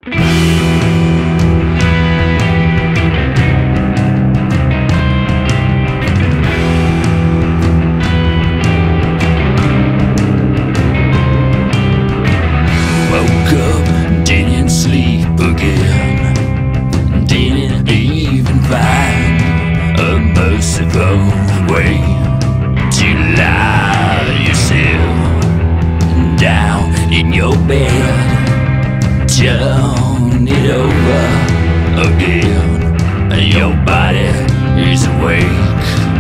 Way to lie yourself down in your bed, turn it over again, and your body is awake.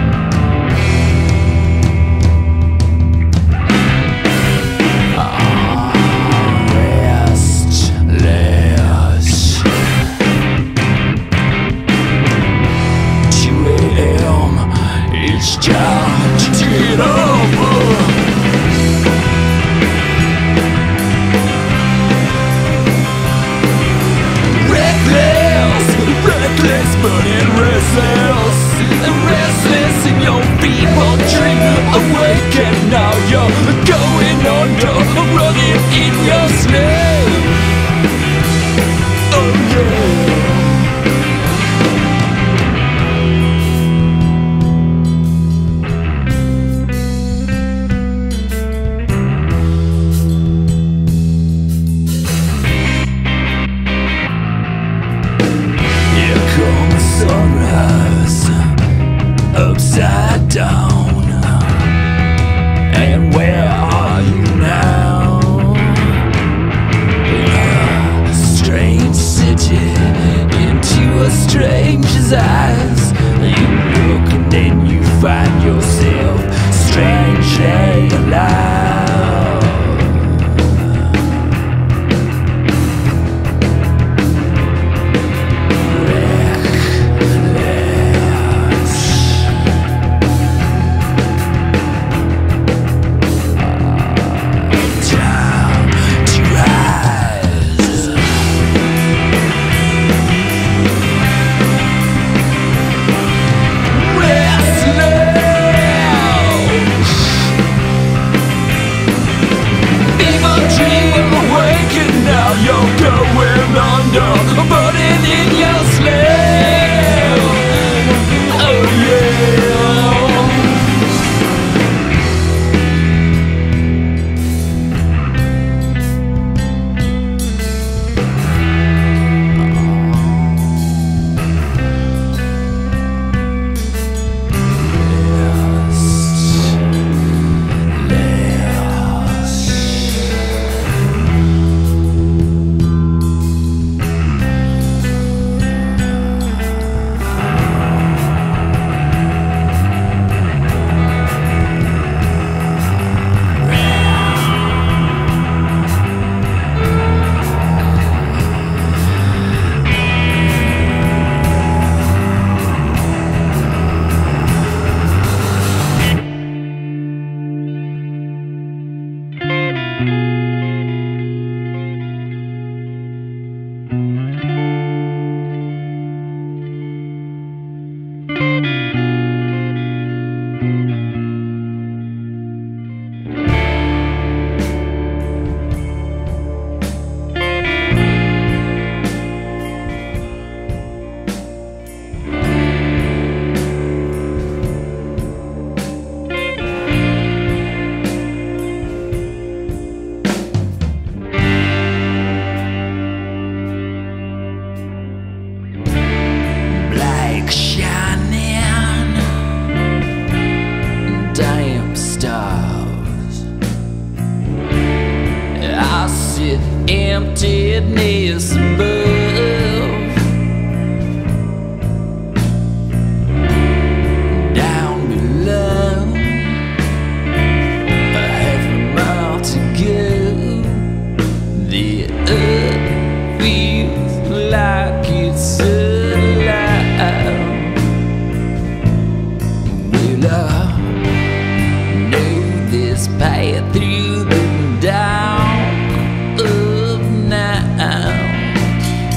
It's time to get over. Reckless, burning restless, restless in your feeble dream. Awake and now you're going under, running in your sleep. Oh yeah. Sunrise upside down, and where are you now? In a strange city, into a stranger's eyes. You look and then you find yourself strangely alive. You're going under, burning in your sleep. Oh yeah. Emptiness above, down below, a half a mile to go. The earth feels like it's alive. Will I know this path through the dark of night?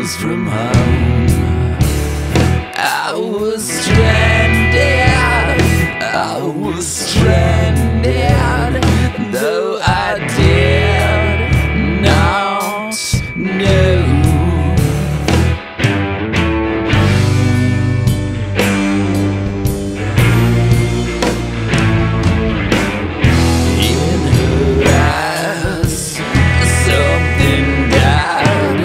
miles from home. I was stranded, I was stranded, though I did not know. In her eyes, something died.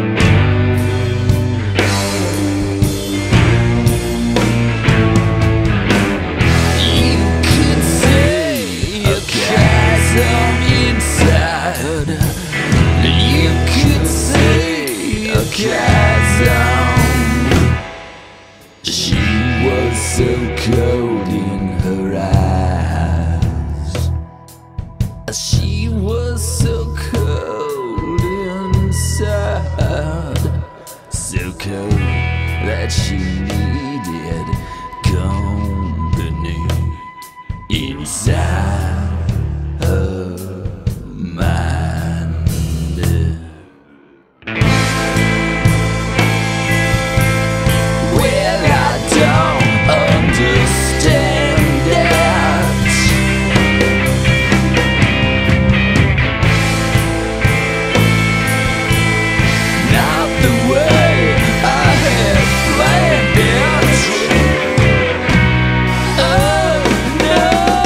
You could see a chasm inside. You could see a chasm. She was so cold in her eyes. She was so cold inside. So cold that she needed company inside her mind. Well, I don't understand that. Not the way I had planned it. Oh no.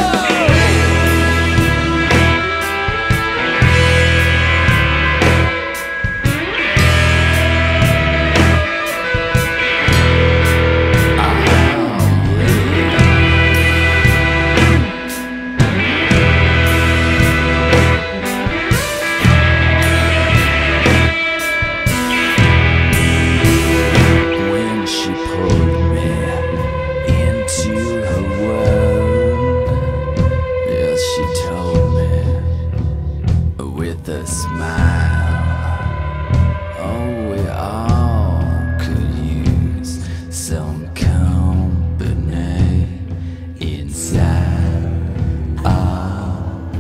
When she pulled me into her world, yes, she told me with a smile, oh, we all could use some company inside our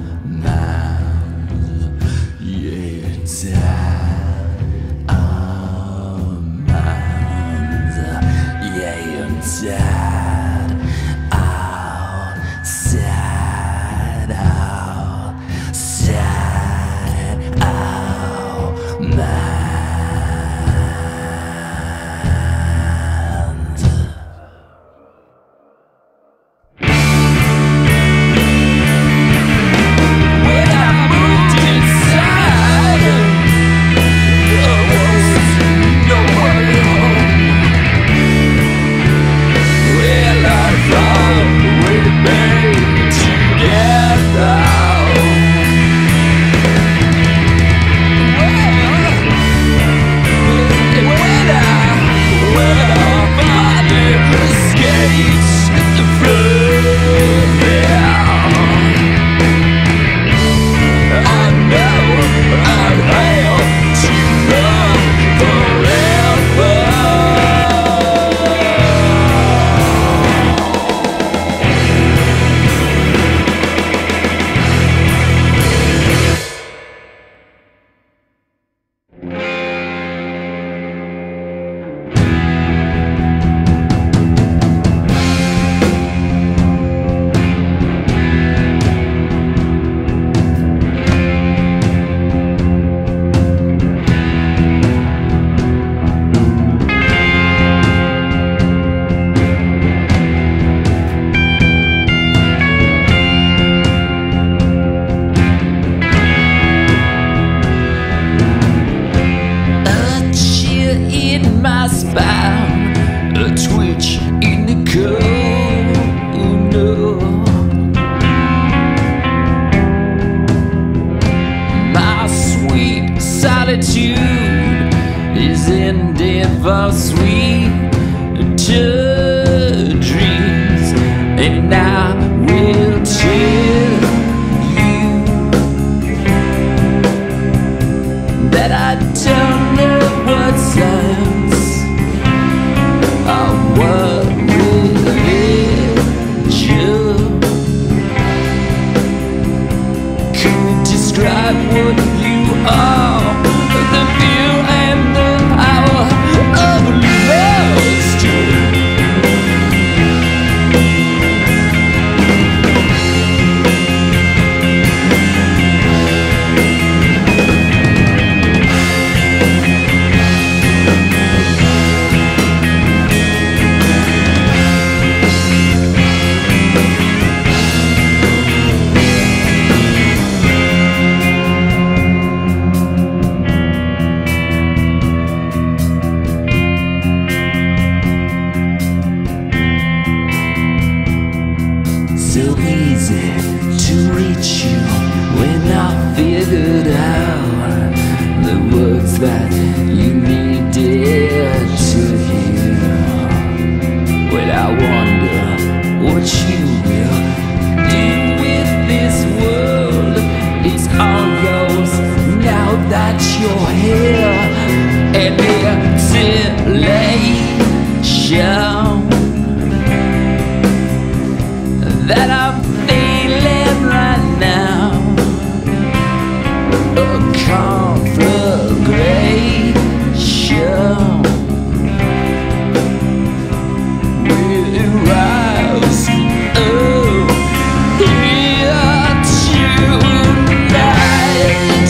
minds. Yeah, inside our minds. Yeah, inside, outside, outside, our minds. When I moved inside, there was no one home. Well, I thought we'd be together. When our body escapes the flood, I know I'd have to run forever. A chill in my spine, a twitch in the cold. No. My sweet solitude is ended for sweet dreams, and I will tell you that I don't know what signs or what will hit you. Could describe what you are, the view and the power. that you needed to hear. Well, I wonder what you will do with this world. It's all yours now that you're here. And isolation that I'm feeling right now, a conflagration will rise up here tonight.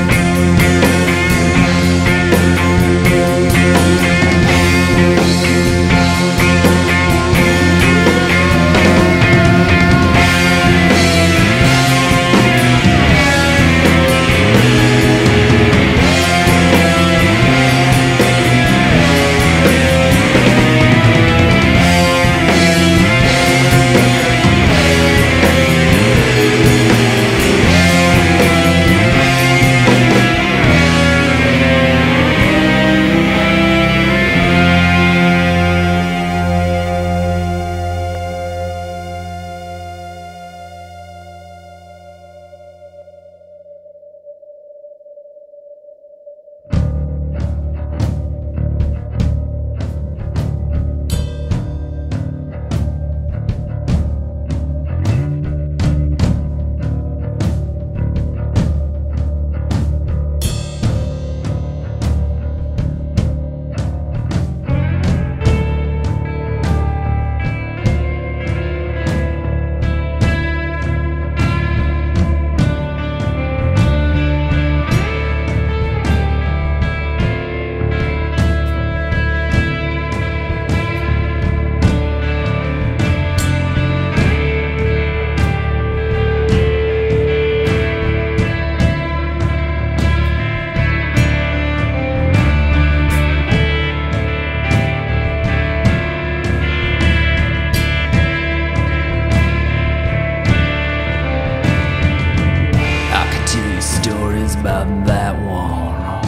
About that one,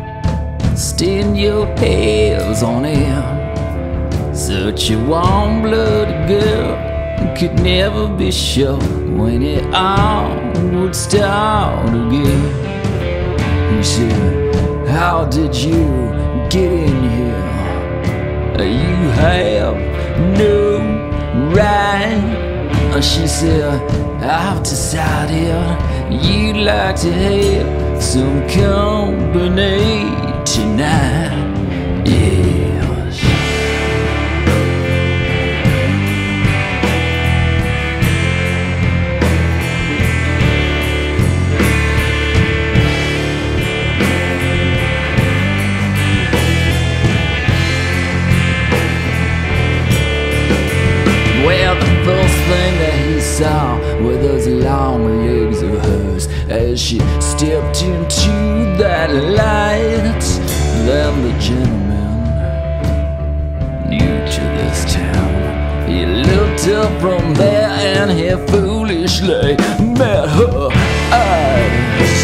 stand your hands on him. Such a warm-blooded girl could never be sure when it all would start again. He said, how did you get in here? You have no right. She said, I've decided you'd like to have some company tonight. Yes. Well, the first thing that he saw were those long legs of hers as she stepped into that light. Then the gentleman, new to this town, he looked up from there and he foolishly met her eyes.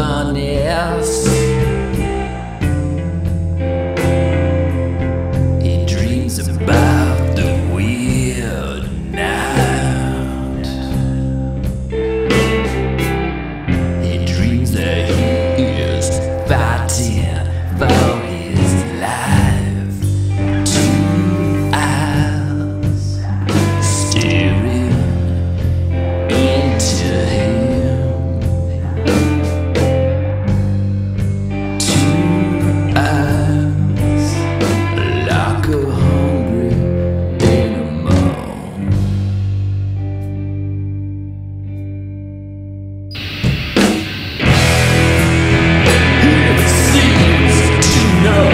wilderness. He dreams about the weird night. He dreams that he is fighting for his life. 2 eyes staring into him. 2 eyes like a hungry animal. He seems to know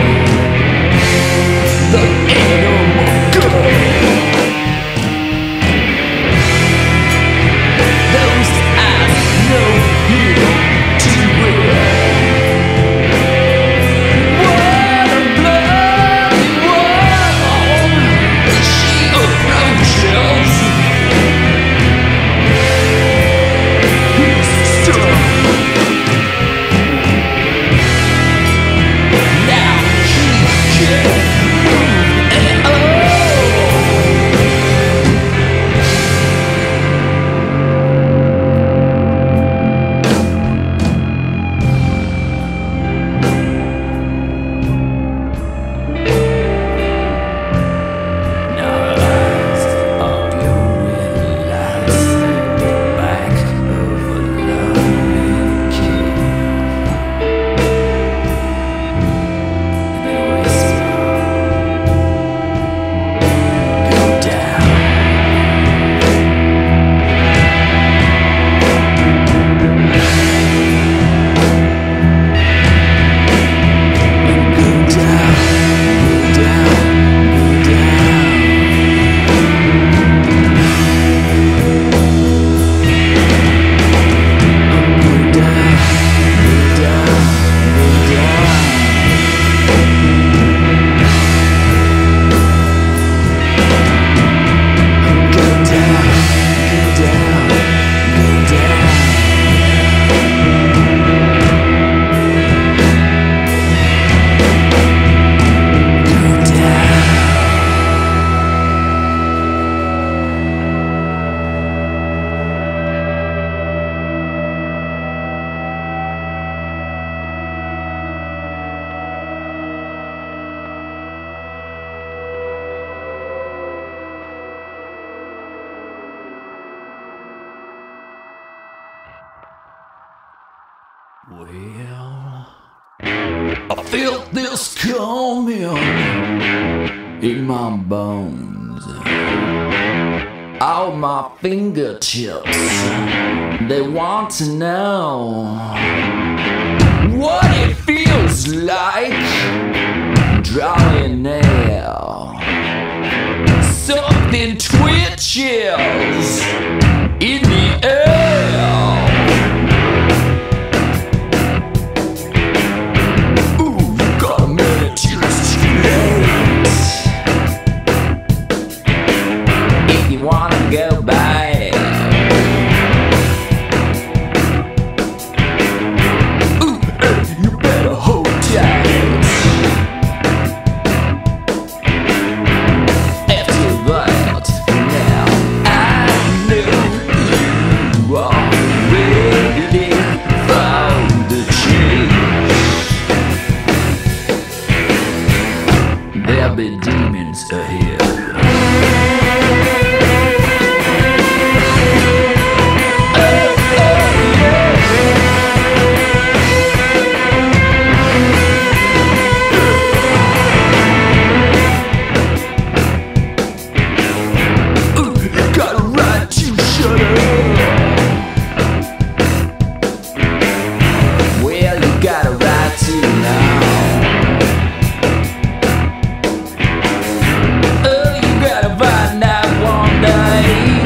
the animal girl. Those eyes know him too well. What a bloody world she approaches. He's stuck. Now he can't move at all. Now eyes are going lights back of a lonely kid. They whisper, go down. Go down, go down, go down. Go down, go down, go down. Go down, go down, go down. Go down. Well, I felt this coming in my bones. All my fingertips, they want to know what it feels like drawing near. Something twitches in the air. Ooh, you got a minute till it's too late. If you wanna go back, ooh, hey, you better hold tight. After that, now I know you are ready for the change. There'll be demons ahead. Ooh, you got a right to shut up. Well, you got a right to now. Oh, you gotta find out one day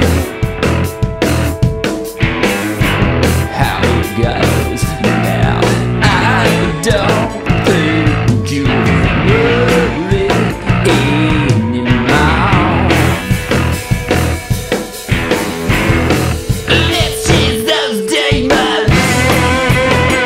how it goes. Now I don't think you worry anymore. Let's chase those demons.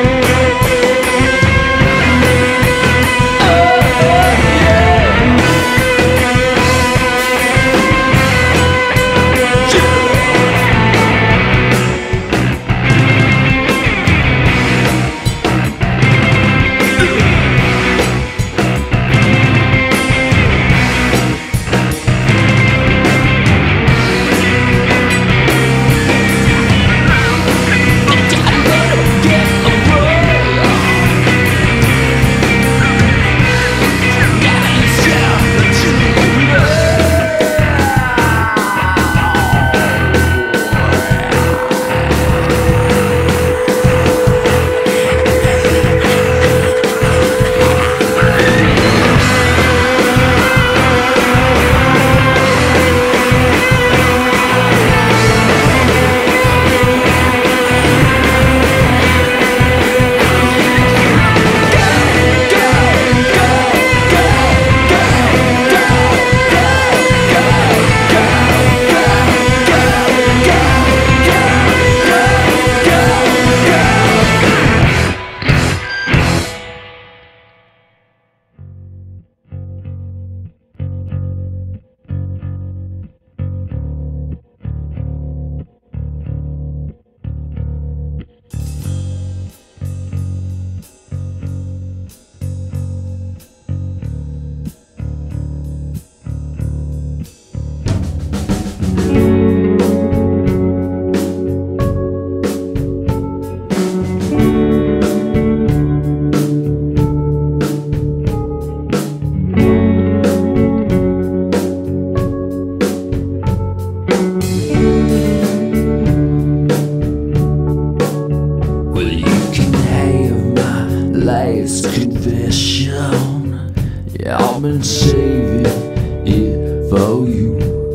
last confession. I've been saving it for you.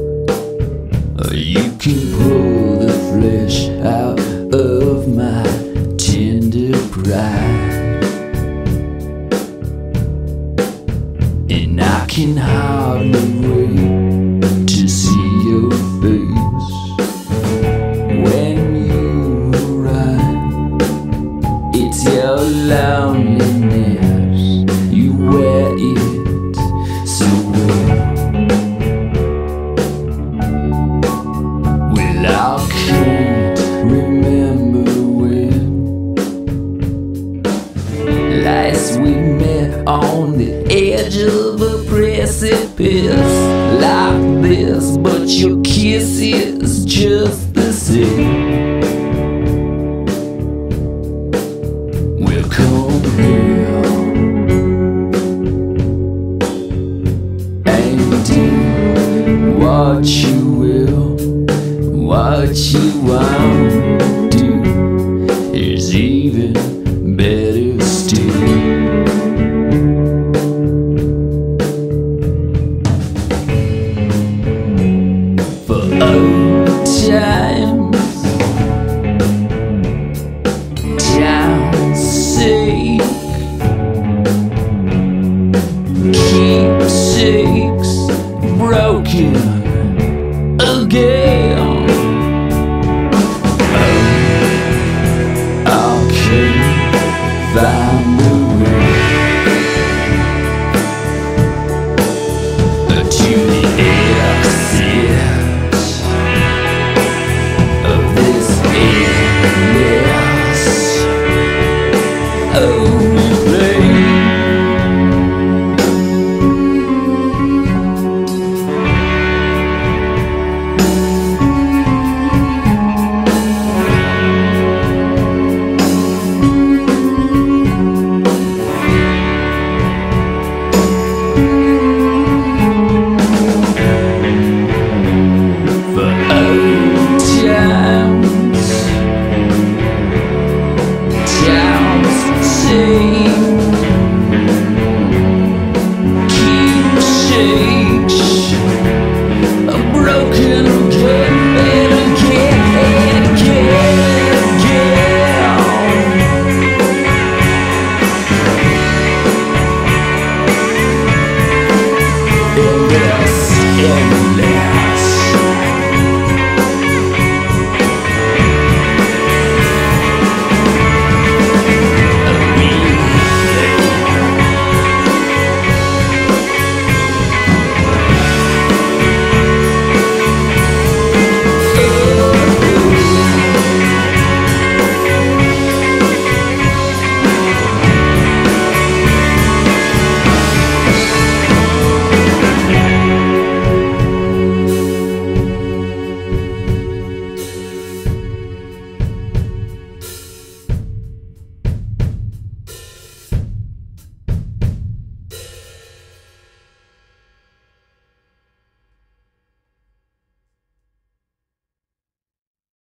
You can pull the flesh out of my tender pride, and I can hardly wait to see your face when you arrive. It's your loneliness, you wear it so well. Well, I can't remember when last we met on the edge of a precipice like this, but your kiss is just the same. Well, come here and do what you will. What you want to do is even better still. For old time's sake, keepsakes broken again. Find a way to the exit of this illness. Oh.